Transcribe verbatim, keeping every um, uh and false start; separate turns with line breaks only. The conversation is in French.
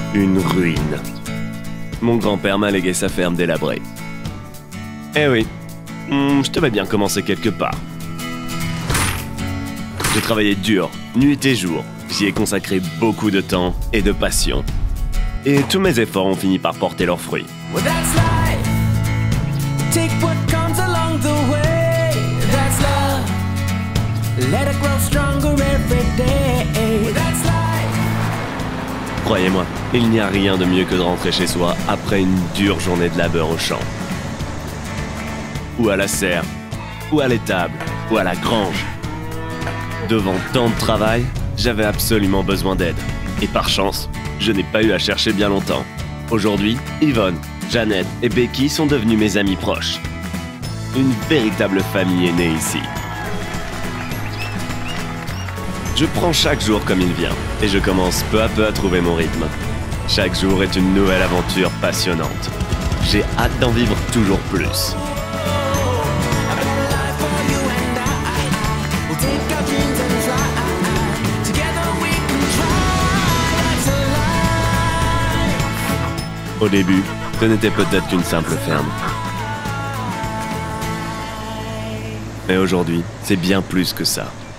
Une ruine. Mon grand-père m'a légué sa ferme délabrée. Eh oui, hmm, je devais bien commencer quelque part. J'ai travaillé dur, nuit et jour. J'y ai consacré beaucoup de temps et de passion. Et tous mes efforts ont fini par porter leurs fruits.
Well, that's life. Take what comes along the way. That's love. Let it grow stronger every day. Well, that's life.
Croyez-moi, il n'y a rien de mieux que de rentrer chez soi après une dure journée de labeur au champ. Ou à la serre, ou à l'étable, ou à la grange. Devant tant de travail, j'avais absolument besoin d'aide. Et par chance, je n'ai pas eu à chercher bien longtemps. Aujourd'hui, Yvonne, Jeannette et Becky sont devenues mes amies proches. Une véritable famille est née ici. Je prends chaque jour comme il vient, et je commence peu à peu à trouver mon rythme. Chaque jour est une nouvelle aventure passionnante. J'ai hâte d'en vivre toujours plus. Au début, ce n'était peut-être qu'une simple ferme. Mais aujourd'hui, c'est bien plus que ça.